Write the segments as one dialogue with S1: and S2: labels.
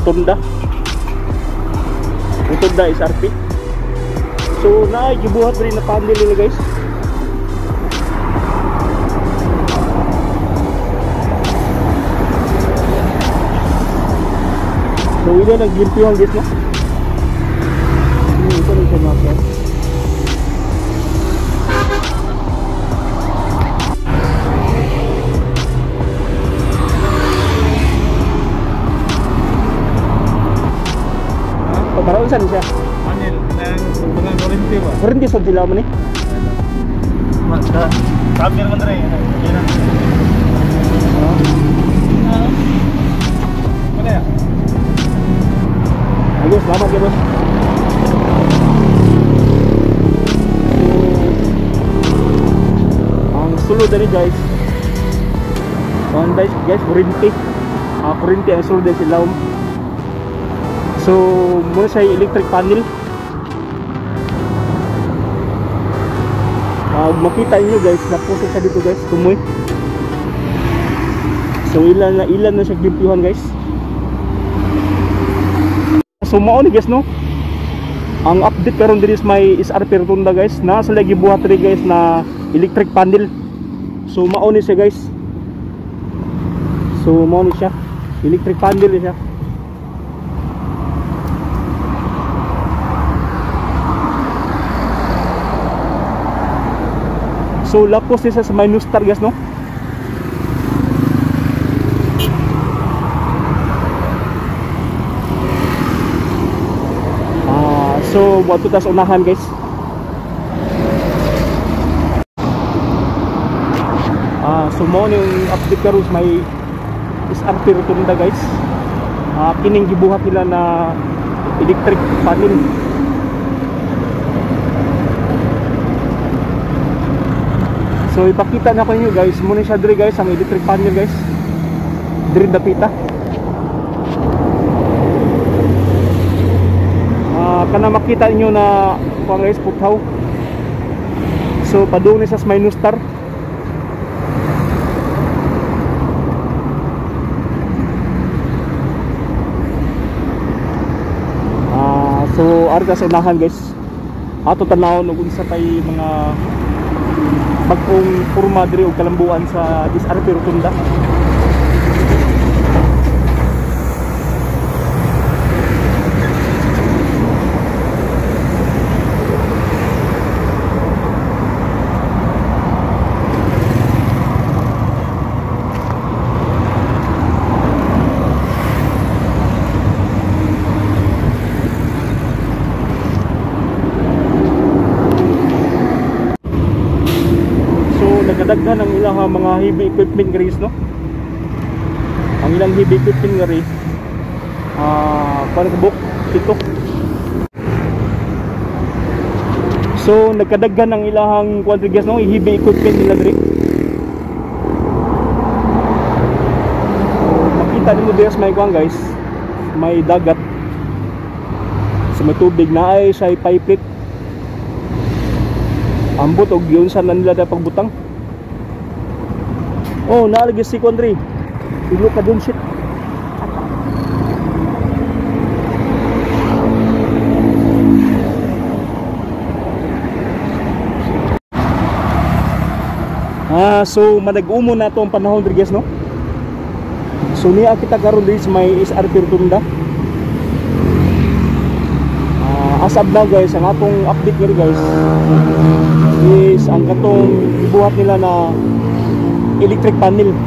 S1: Rotunda SRP. So gibuhat rin na panel nila guys. So ila naglimpihan guys no. Ito rin siya mga guys. Pabaraon saan siya?
S2: Panel ng mga kurinti ba?
S1: Kurinti sa sila mo ni?
S2: Camera man rin. Yan na. Mana ya?
S1: Ayos, selamat ya bos. Ang sulod dari guys. Guys, kurinti. Kurinti ang sulod dari silaw. So, muna siya electric panel. Makita niyo guys, napusok siya dito guys, tumoy. So, ilan na siya glimpihan guys. So, mao ni guys no. Ang update karon diri sa may SRP Rotunda guys, nasa lagi buhat rin guys na electric panel. So, mao ni siya guys. So, mao ni siya. Electric panel ni siya. So lapos niya sa may Nustar guys no. So buat ito tas unahan guys. So mo yung update karon sa may SRP Rotunda guys. Kining gibuhat nila na electric panel. So ipakita na ko inyo guys, muna siya diri guys ang electric panel guys. Diri dapita. Kana makita niyo na kuan guys puthaw. So padung ni sa may Nustar. So arga sa unahan guys. Ato tanawon og unsa tay mga bagong porma diri og kalambuan sa SRP Rotunda. Nagkadaghan ang ilang mga heavy equipment guys no. Ang ilang heavy equipment guys para sa book ito. So nagkadaghan ang ilang quadri guys no, heavy equipment nila diri. Makita niyo diri may kuan guys, may dagat. Sa may tubig na ay sa pipe. Ambot og yun sa nila da pagbutang. Oh, naalagay si Kondri. Ilo ka dun shit. So manag-umo na itong panahon diri guys no. So niya kita karon diri sa may SRP Rotunda. As of now guys, ang atong update nga guys is ang katong ibuhat nila na electric panel.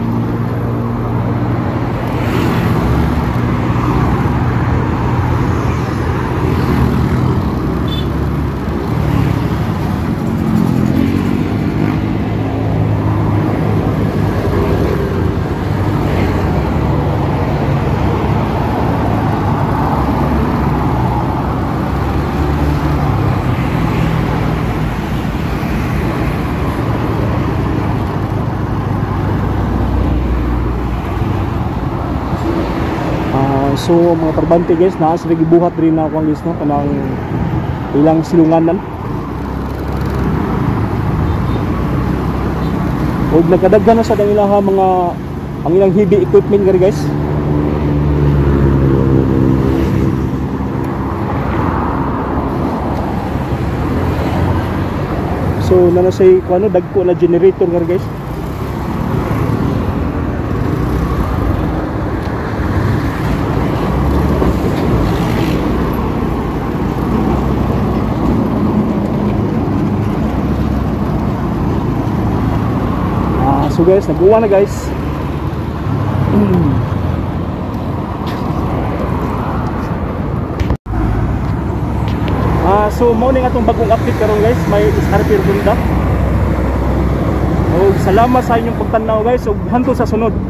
S1: So mga trabante guys, naa sila gibuhat rin na ako guys no, kanang ilang silunganan. Og nagkadaghan na sa ilang mga ang ilang heavy equipment gari guys. na say kuno dagko na generator nga guys. So guys, naguwa na guys. So mao ning atong bagong update karon guys, may starter Honda. Oh, salamat sa inyong pagtanaw guys, ug hangtod sa sunod.